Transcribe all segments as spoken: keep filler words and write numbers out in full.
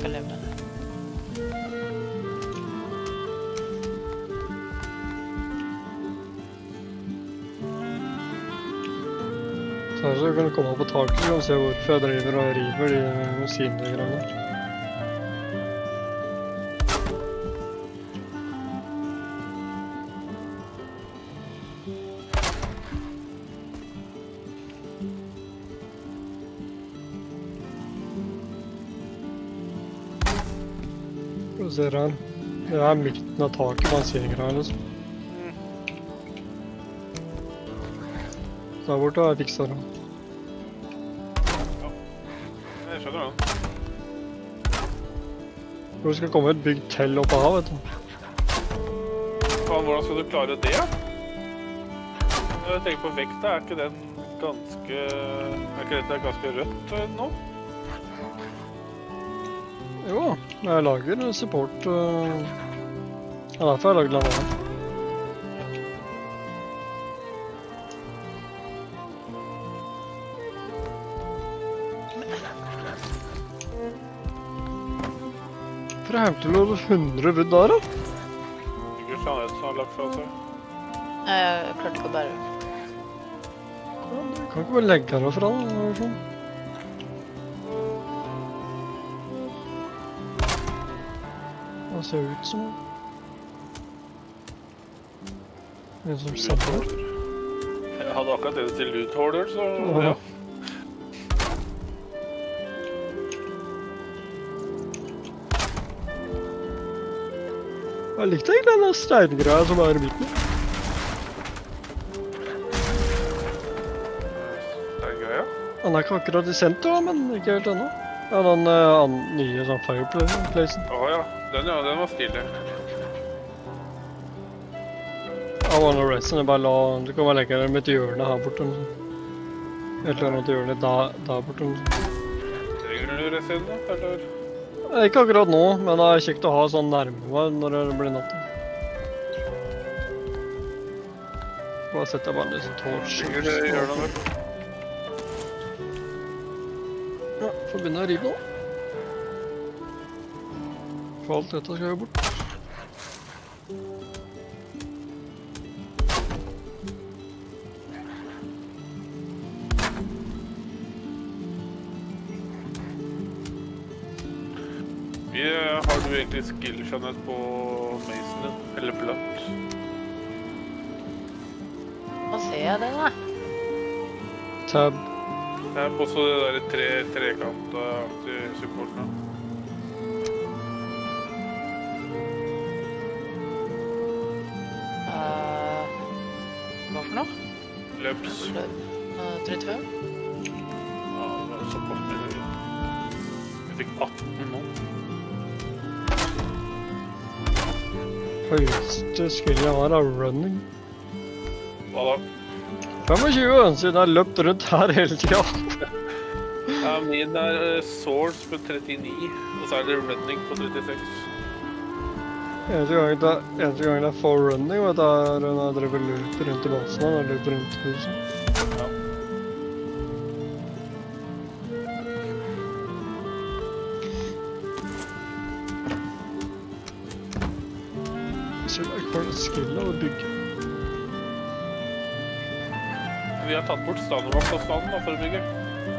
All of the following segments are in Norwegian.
følge med. Så her så kan du komme opp på taket og se hvorfor jeg driver og river de sine greiene. Du ser her. Det er midten av taket man ser greiene liksom. Der borte har jeg fikset det. Ja, jeg skjønner det. Hvor skal komme et bygg til oppe her, vet du. Faen, hvordan skal du klare det? Jeg tenker på vekta, er ikke den ganske... Er ikke dette ganske rødt nå? Jo, jeg lager support. Uh... Ja, derfor har jeg laget lava. For jeg hemte jo hundre wood der, da. Ikke Jeajax som har lagt fra seg. Nei, jeg klarte ikke å bære. Ja, du kan ikke bare legge her fra, eller sånn. Det ser ut som en som satt her. Jeg hadde akkurat det til loot holder, så ja. Jeg likte egentlig denne steingreia som er i midten. Steingreia? Han er ikke akkurat i sentrum, men ikke helt ennå. Ja, den uh, nye sånn fireplacen. Åh ja, den, ja, den var stilig. Ja, var noe resten, jeg bare la... Du kan bare legge den med et hjørne her borte. Et eller annet hjørne der, der borte. Trenger du resten da, eller? Ikke akkurat nå, men det er kjekt å ha sånn nærme meg når det blir natt. Bare setter jeg bare en sånn torch. Trenger du hjørnet der? Ja, får begynne å rive nå. For alt dette skal jo bort. Har du egentlig skill-skjønnet på Mason din, eller Blunt? Hva ser jeg det da? Tab. Tab, også det der tre, trekant-aktige supportene. Uh, hva for noe? Løps. Uh, tretti-fem? Ja, det var såpass mye høyere. Jeg fikk atten nå. Høyeste skillet jeg har er running. Hva da? tjuefem, siden jeg har løpt rundt her hele tiden. Ja, min er swords på trettini, og så er det running på trettiseks. Eneste gang det, eneste gang det er for running, vet du, er når jeg driver løp rundt i basen, og løp rundt i huset. Ja. Så jeg får det skillet av å bygge. Vi har tatt bort standardvakt-avstanden da, for å bygge.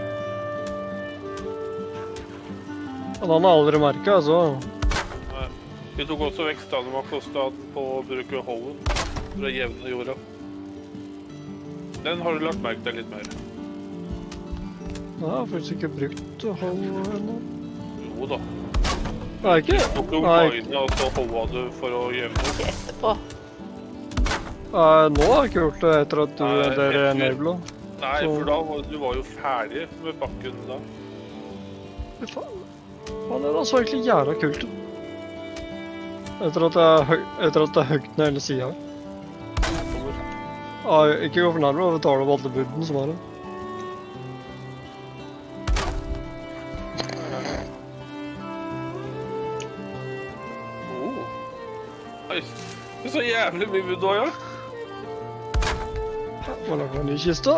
Og han har aldri merket, altså. Nei. Vi tok også vekk standardvakt-avstanden på å bruke hoven for å jevne jorda. Den har du lagt merke til litt mer. Nei, jeg har faktisk ikke brukt hold ennå. Jo da. Nei, ikke? Du tok jo mine, og så hova du for å jevne jorda. Etterpå. Nei, nå har jeg ikke gjort det etter at du er der enabla. Nei, for da var du var jo ferdig med bakken da. Fy faen. Han er altså egentlig jævla kult. Etter at jeg etter at jeg høgte ned hele siden her. Ja, ikke gå for nærmere og betale opp alle budden som er det. Oh. Oi, det er så jævlig mye bud da, ja. Må lage en ny kiste.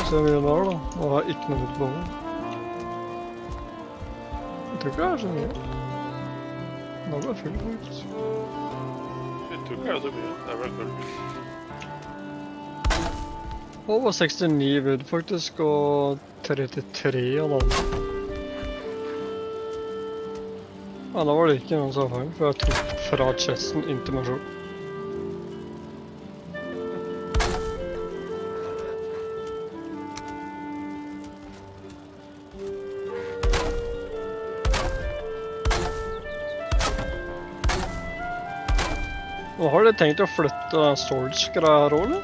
Se hvor mye det var da, og har ikke noe ut på meg. Jeg tror ikke det er så mye. Da ble jeg full faktisk. Jeg tror ikke det er så mye, det er vel full. Over sekstini bud faktisk, og trettitre av den. Ja, da var det ikke noen som var feil, for jeg tok fra chesten inn til meg selv. Og har dere tenkt å flytte den storage-greia her også, eller?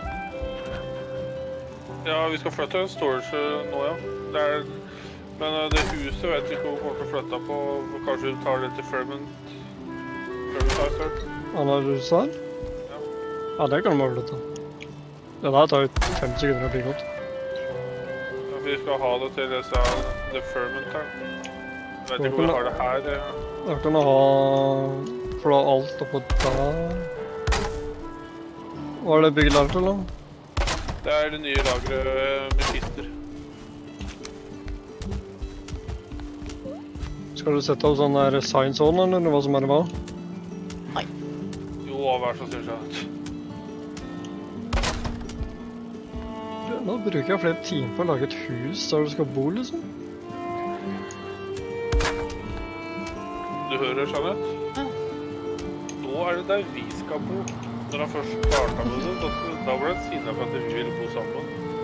Ja, vi skal flytte en storage nå, ja. Det er, men det huset vet jeg ikke hvor vi kommer til å flytte på. Kanskje vi tar det til Ferment. Fermentizer. Han har huset her? Ja. Ja, det kan vi flytte. Det der tar jo fem sekunder å bli godt. Ja, vi skal ha det til disse, The Ferment her. Jeg vet ikke hvor vi har det her. Det. Da kan du ha... For da alt oppå der... Hva er det bygget der til da? Det er det nye lagret med kister. Skal du sette opp sånn der science on, eller hva som er det hva? Nei. Jo, vær så snill seg. Nå bruker jeg flere timer på å lage et hus der du skal bo, liksom. Du hører, Jeanette? Ja. Nå er det der vi skal bo. Når han først startet med det, da, da ble han sinnet for at vi ville bo sammen.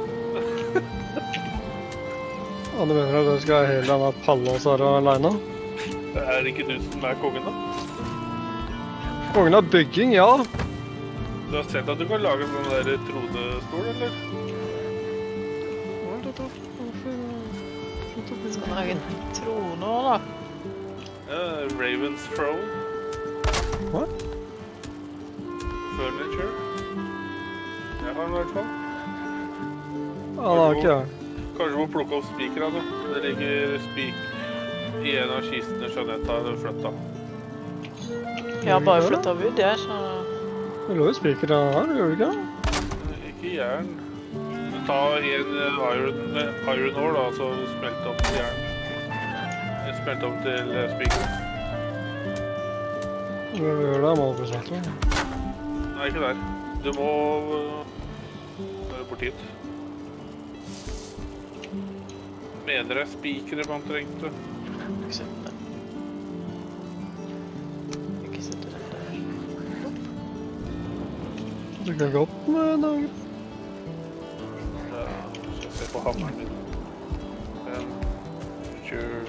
Ja, du mener at du skal ha hele denne pallas her alene? Er det ikke du som er kongen da? Kongen av bygging, ja. Du har sett at du kan lage en sånn der tronestol, eller? Skal lage en trone også, da. Ja, Raven's Throne. Hva? Furniture. Jeg har den i hvert fall. Ja, det har ikke jeg. Kanskje må plukke opp spikerne. Det ligger spik i en av kistene Jeanette har flyttet. Jeg har bare flyttet bud, jeg, så... Det lå jo spikere her, gjør du ikke? Ikke jern. Du tar en iron, iron ore da, så smelte opp til jern. Smelte opp til spikeren. Hva gjør det, må du snakke om? Nei, ikke der. Du må være bort hit. Mener jeg spikere man trengte. Ikke sett det. Ikke sett det der. Du kan gå opp med dagen. Ja, så jeg ser på hammeren min. Den, kjør.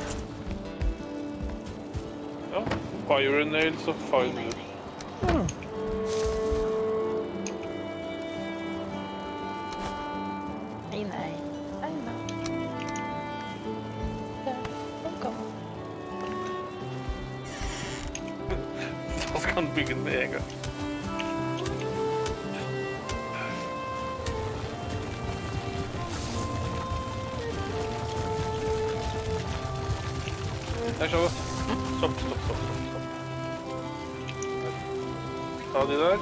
Ja, iron nails og fine wood. Ja. Nei, nei. Nei, nei. Ja, ok. Da skal han bygge den med en gang. Jeg skjønner. Stopp, stopp, stopp, stopp, stopp. Ta de der.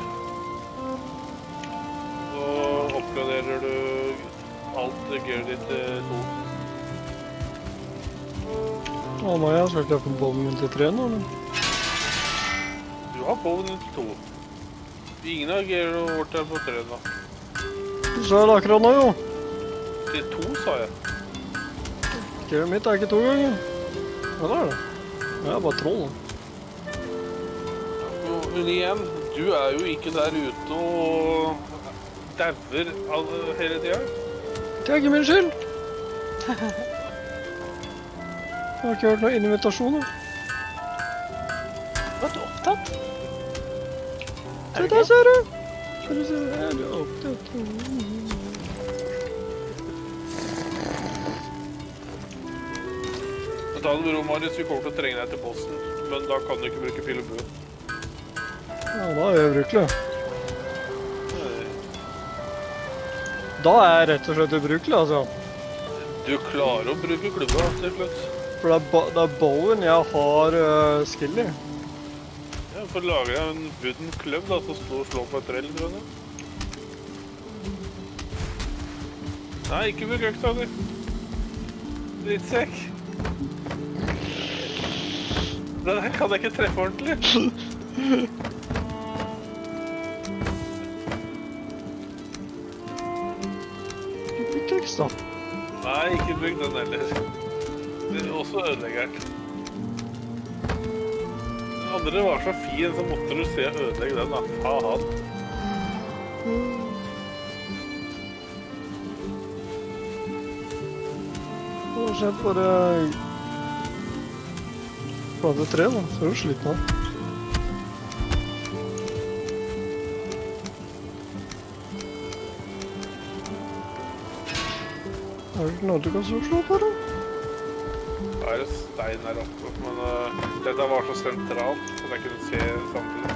Så oppgraderer du alt gear ditt til to. Å nei, jeg skal kjøpe bomben min til tre nå, eller? Du har bowen din til to. Ingen av gear vårt er på tre da. Du sa det akkurat nå, jo. Til to, sa jeg. Gearet mitt er ikke to ganger. Hva er det? Jeg er bare troll. Men igjen, du er jo ikke der ute og dauer hele tiden. Det er ikke min skyld. Jeg har ikke hørt noen invitasjoner. Var du opptatt? Se der, ser du. Skal du se, er du opptatt? Ta det med ro, Marius, vi kommer til å trenge deg til bossen, men da kan du ikke bruke pil og bue. Ja, da er jeg ubrukelig. Da er jeg rett og slett ubrukelig, altså. Du klarer å bruke klubba til slutt. For det er, det er bowen jeg har uh, skill i. Ja, for å lage en wooden klubb da, så stå og slå på et trell, tror jeg. Nei, ikke bruk øksa di. Drittsekk. Den her kan jeg ikke treffe ordentlig. Ikke pickaxe da. Nei, ikke bruk den heller. Det er også ødeleggeren. Den andre var så fin, så måtte du se ødelegge den da. Faen. Det har skjedd bare... plante tre da, så er du sliten av. Er det ikke noe du kan slå på da? Det er en stein her oppe, men uh, dette var så sentralt, så jeg kunne se samtidig.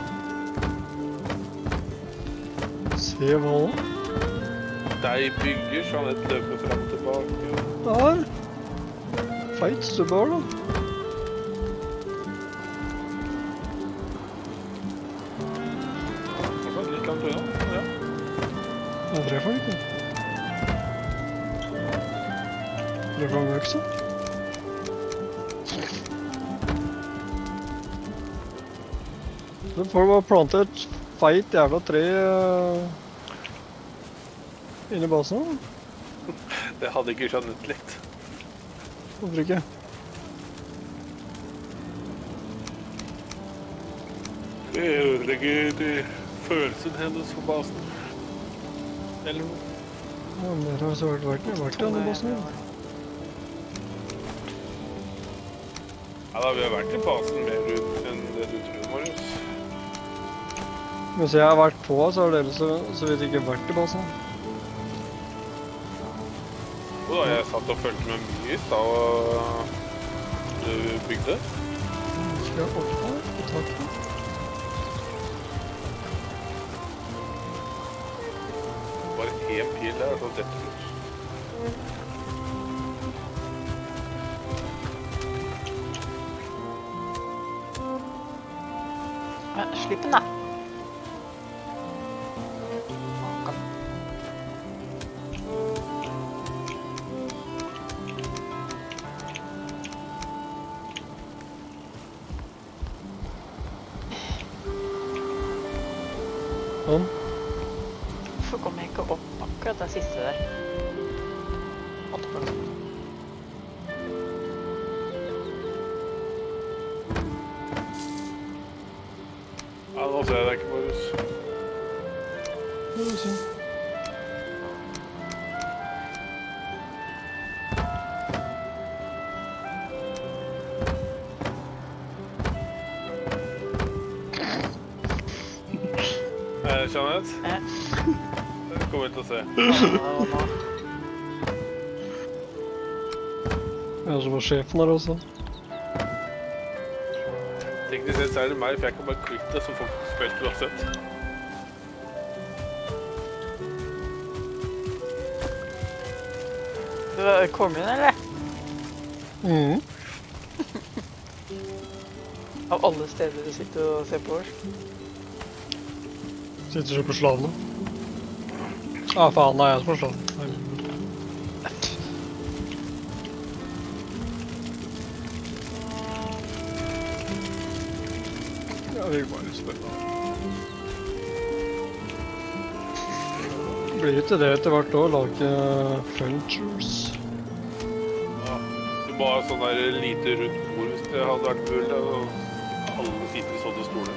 Se hva da? De bygger, så han et løper frem og tilbake. Der! Feit stubbar da. Fortsatt litt langt unna, ja. Jeg treffer den ikke. Treffer han med øksa? Du får bare plante et feit jævla tre uh, inni basen da. Det hadde ikke skjønnet litt. Hvorfor ikke? Det ødelegger følelsen hennes for basen. Eller noe. Ja, men det har så vært vært i vært i denne basen her. Ja da, vi har vært i basen mer ut enn det du tror, Marius. Mens jeg har vært på, så har dere så, så vidt ikke vært i basen. Og da jeg satt og følte med mye i stad og du bygde. Skal jeg opp her, på taket? Bare en pil der, så dette ut. Ja, slipp den da. Sånn. Hvorfor kom jeg ikke opp akkurat det siste der? Åtteplass. Ja, nå ser jeg deg ikke, Marius. Det er synd. Eh, Jeanette? Ja. Det kommer vi til å se. Ja, det var nå. Jeg er så var sjefen her også. Teknisk sett så er det meg, for jeg kan bare klikke det, så folk spilt uansett. Du var Cormin, eller? Mhm. Av alle steder du sitter og ser på oss. Sitter så på slavene. Ah, faen, nei, jeg er på slaven. Ja, vi bare spør. Blir ikke det etter hvert å lage furnitures? Ja, du må ha sånn der lite rundt bord hvis det hadde vært mulig, og alle sitter i sånne stoler.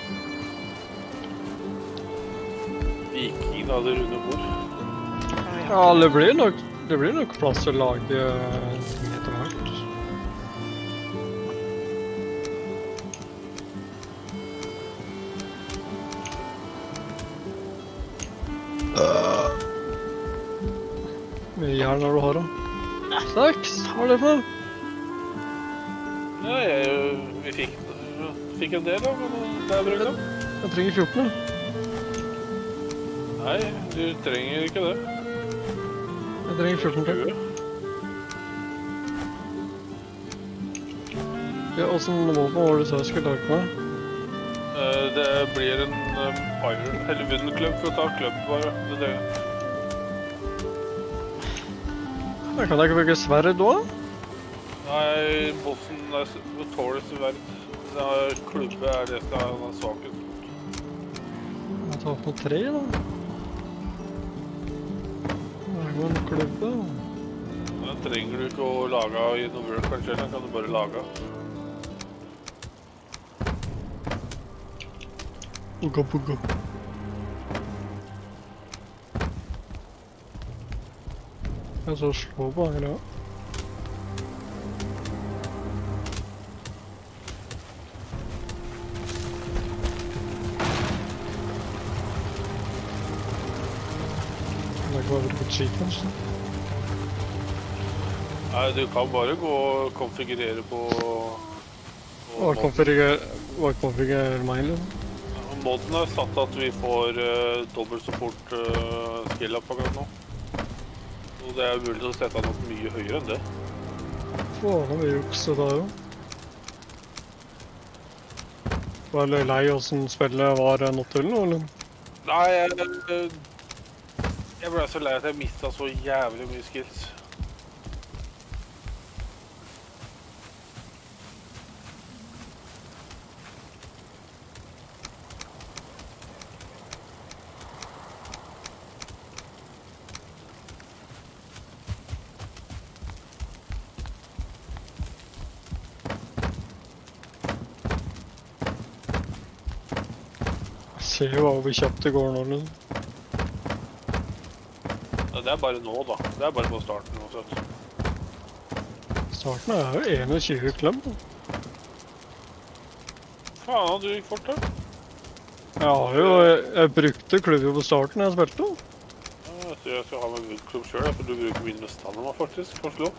Vikingene hadde runde bord. Ja, det blir nok, det blir nok plass til å lage ting etter hvert. Mye jern har du har da? Seks, hva er det for noe? Ja, jeg, vi fikk, fikk en del da, men det er brukt da. Jeg trenger fjorten da. Nei, du trenger ikke det. Jeg trenger fjorten til. Ja, hvordan våpen var det så jeg skulle lage meg? Eh, Det blir en um, iron, eller wooden club for å ta club bare. Det er det. Jeg kan ikke bruke sverd da? Nei, bossen er tåler sverd. Den har klubbe er det som er den svakest. Jeg tar på tre da. Det er jo en klubbe. Den trenger du ikke å lage i noe work, kanskje, den kan du bare lage. Bugga, bugga. Jeg så slå på her, ja. Det er ikke bare bruke Jeajax. Nei, du kan bare gå og konfigurere på... Hva konfigurerer meg, liksom? Modden er satt at vi får uh, dobbelt support uh, skill-up akkurat nå. Og det er mulig å sette noe mye høyere enn det. Faen, det er jukse da, jo. Var det lei hvordan spillet var nå til nå, eller? Nei, jeg, jeg ble så lei at jeg mistet så jævlig mye skills. Se jo hva vi kjapt det går nå, liksom. Ja, det er bare nå da. Det er bare på starten også. Starten er jo tjueen klem. Faen, du gikk fort da. Ja, jo, jeg, jeg brukte klubben på starten jeg spilte. Ja, så jeg skal ha med klubb selv, for du bruker min med standard faktisk, for å slå.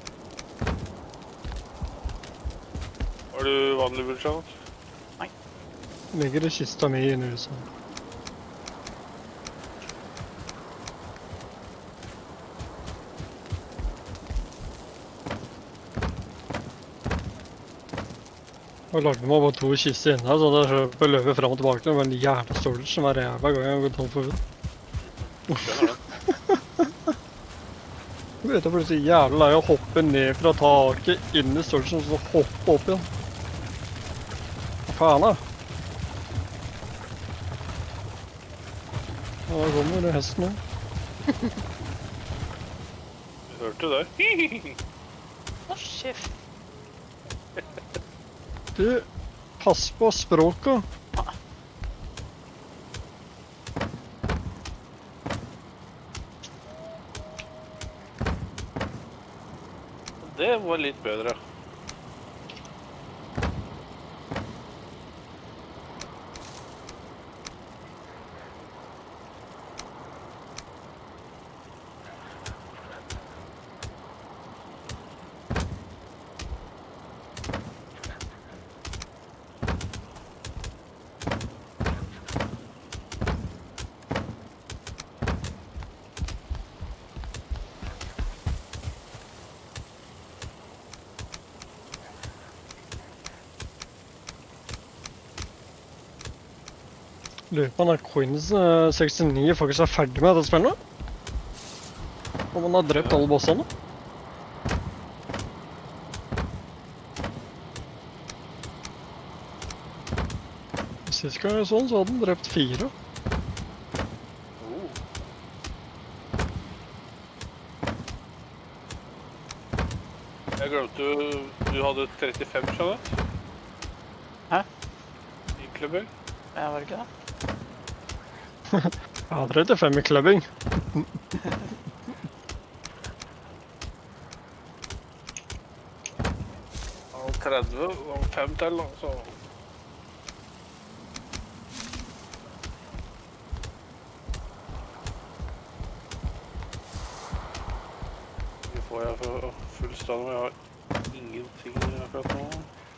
Har du vanlig budsjett? Ligger i kista mi i U S A. Jeg lagde meg bare to kister inne her, så det kjøper løpet frem og tilbake til en veldig jævla storage som hver jævla gang jeg går tom for hud. Jeg vet jeg blir så jævla lei å hoppe ned fra taket inn i storagen og så hoppe opp igjen. Hva faen da? Ja, da kommer det hesten nå. Du hørte det? Å, kjeft. Du, pass på språket. Det var litt bedre. Lurer på om den Queens sekstini faktisk er ferdig med dette spillet. Om han har drept alle bossene. Sist gang jeg så den, så hadde han drept fire. Jeg glemte du hadde trettifem, skjønner du? Hæ? I klubben? Ja, var det ikke det? Jeg har trettifem i klubbing. Og tretti og fem til, da, så... Vi får jeg for full stand, men jeg har ingenting akkurat nå.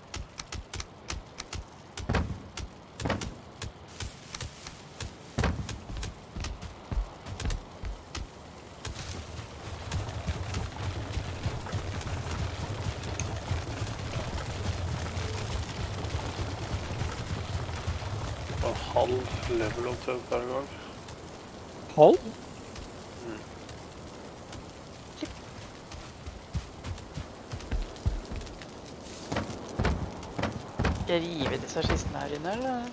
Halv level omtrent hver gang. Halv? Mm. Skal jeg rive disse kistene her inne, eller?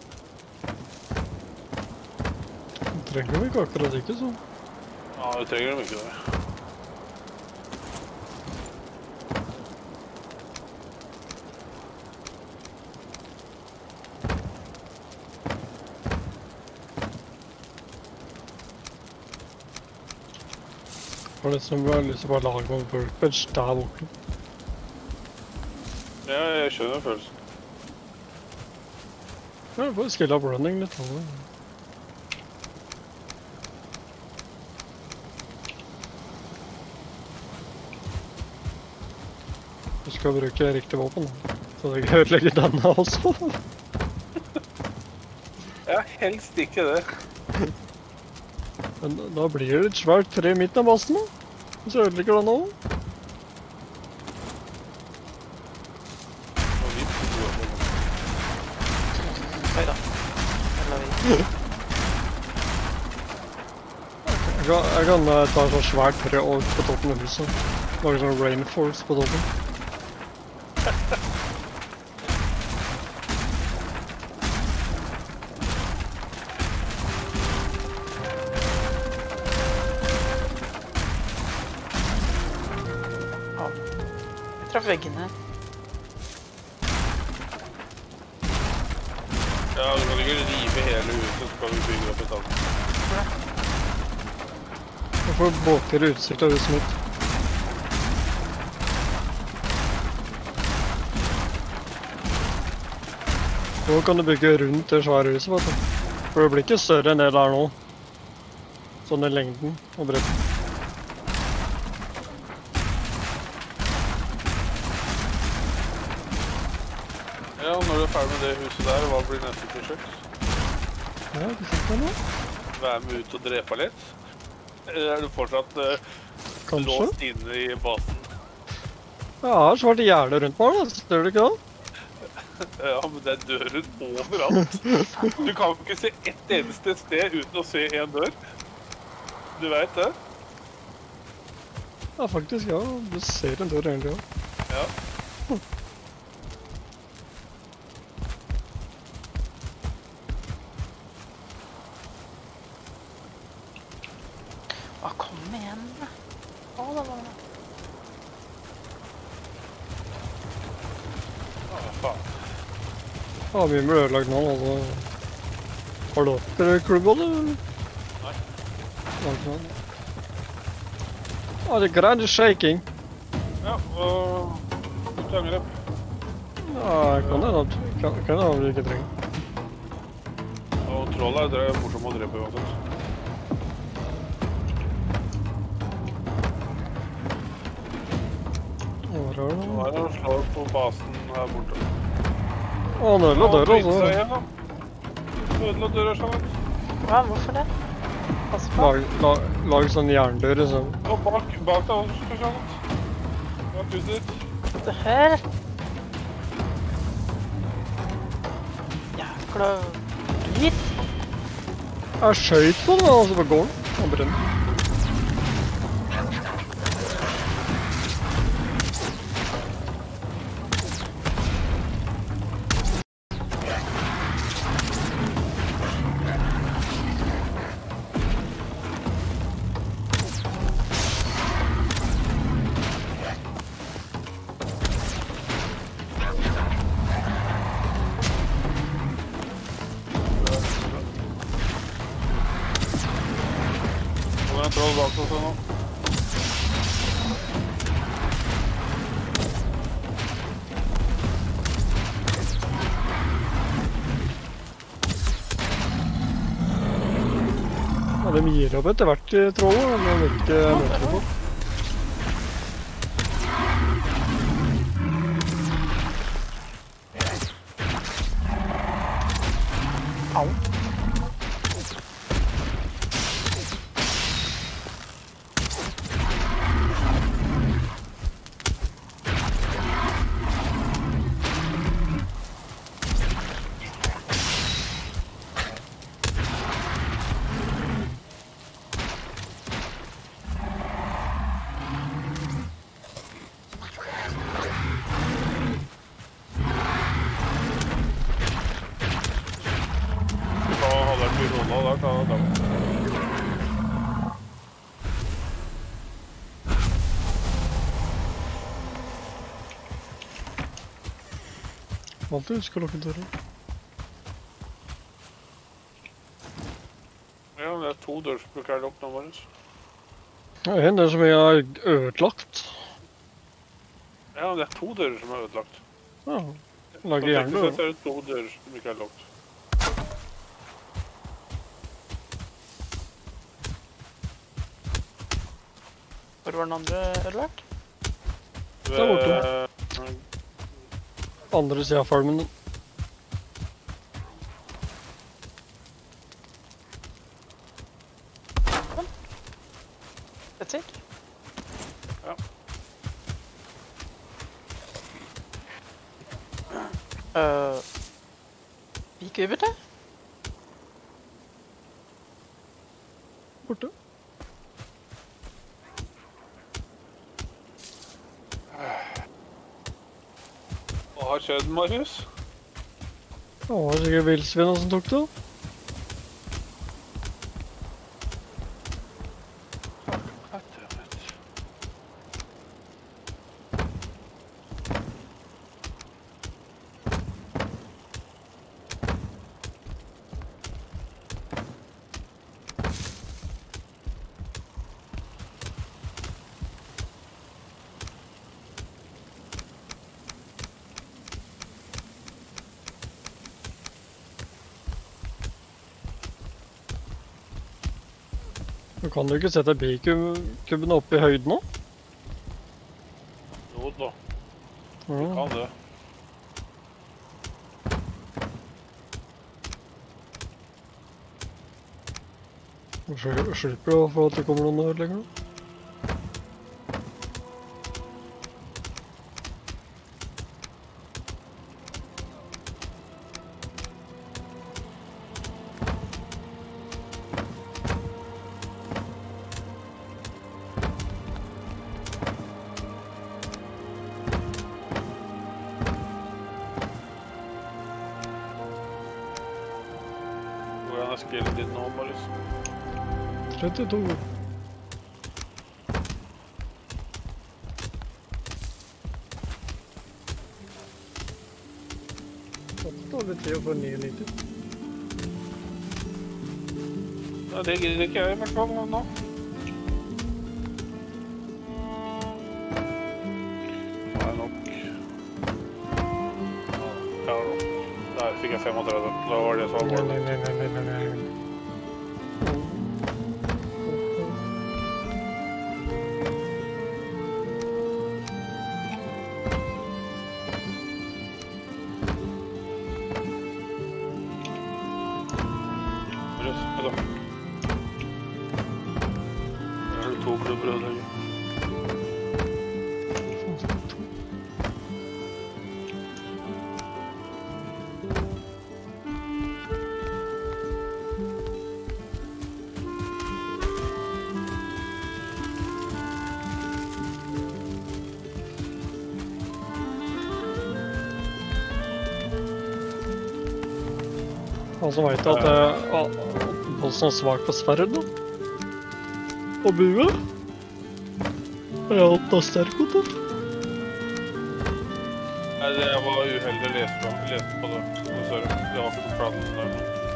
Du trenger dem ikke akkurat ikke, så. Ja, vi trenger dem ikke der. Har det som er lyst til å bare lage en workbench der borte. Ja, jeg skjønner følelsen. Ja, bare skill up running litt. Også. Du skal bruke riktig våpen, da. Så det kan ødelegge denne også. Ja, helst ikke det. Men da blir det et svært tre i midten av basen, da. Så ødelegger den også. Oi da. Eller vi. Jeg kan, jeg kan eh, ta et sånt svært tre over på toppen av huset. Lage sånn rainforest på toppen. Jeg traff veggene. Ja, du kan ikke rive hele huset, så kan du bygge opp et annet. Jeg får båtere utsikt av huset mitt. Nå kan du bygge rundt det svære huset, vet du. For det blir ikke større enn det der nå. Sånn i lengden og bredden. Ja, og når du er ferdig med det huset der, hva blir neste prosjekt? Ja, det sitter nå. Være med ut og drepe litt? Eller er du fortsatt uh, Kanskje. låst inne i basen? Ja, jeg har svart gjerne rundt meg, da. Ser du ikke det? Ja, men det er dører overalt. Du kan ikke se ett eneste sted uten å se en dør. Du vet det? Ja, faktisk, ja. Du ser en dør egentlig, ja. Ja. Å, kom igjen, da. Å, da var det. Å, faen. Ja, vi ble ødelagt nå, altså. Har du dere klubb, eller? Nei. Nei, ikke noe. Ja, det er greit shaking. Ja, og tangrep. Ja, jeg kan det da. Kan, kan det da vi ikke trenger. Og troll er det morsomt å drepe uansett. Hvor er det? Nå er det å slå på basen her borte. Å, han ødela døra, bryte seg altså. igjen, da. Ødela døra, Jeajax. Hva, hvorfor det? Pass på. Lag, lag, lag sånn jerndør, liksom. Og bak, bak deg også, Jeajax. Bak huset ditt. Det her. Jækla drit. Jeg skjøt på den, altså, på gården. Han brenner. Og det er en troll bak oss nå. Ja, de gir opp etter hvert i trollet, men de vil ikke møte på. Au. ta dagen. Alltid husk å lukke døren. Ja, det er to dør som bruker lukk nå, Marius. Det er en der som jeg har ødelagt. Ja, det er to dører som er ødelagt. Ja, Så lager teknisk gjerne sett er det to dører som ikke er lukket. Hvor var den andre ødelagt? Der borte. Andre siden av farmen. That's it? Ja. Uh, gikk vi, vet du? Borte. Hva har skjedd, Marius? Det var sikkert vilsvinnet som tok det. Du kan jo ikke sette bikubben opp i høyden nå? Jo da, du Ja. kan det. Du slipper å få at det kommer noen ødelegger nå. Hvordan er skillen din nå, Marius? trettito. Det tar litt tid å få nittini. Ja, det gidder ikke jeg i hvert fall nå. Det er nok. Ja, der fikk jeg femogtredve. Da var det så Nei, alvorlig. nei, nei, nei, nei, nei. Marius, vent da. Der er det to klubber å legge. Altså vet jeg at jeg bossen er svak på sverd da. Og bue. Jeg har hatt sterk mot det. Nei, det var uheldig å lese på, lese på det. Sorry, det var ikke på planen der.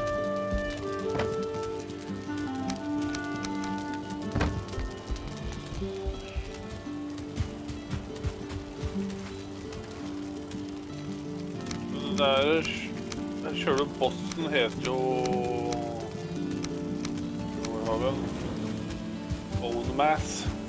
Men det er... Selve bossen heter jo... Hvor har vi den? Own Mass.